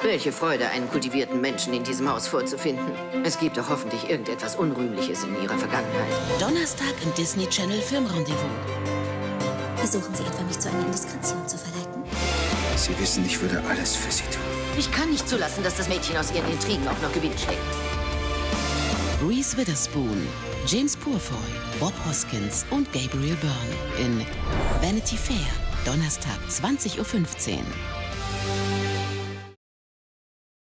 Welche Freude, einen kultivierten Menschen in diesem Haus vorzufinden. Es gibt doch hoffentlich irgendetwas Unrühmliches in ihrer Vergangenheit. Donnerstag im Disney Channel Filmrendezvous. Versuchen Sie etwa, mich zu einer Indiskretion zu verleiten? Sie wissen, ich würde alles für Sie tun. Ich kann nicht zulassen, dass das Mädchen aus ihren Intrigen auch noch Gewinn steckt. Reese Witherspoon, James Purefoy, Bob Hoskins und Gabriel Byrne in Vanity Fair. Donnerstag 20:15 Uhr.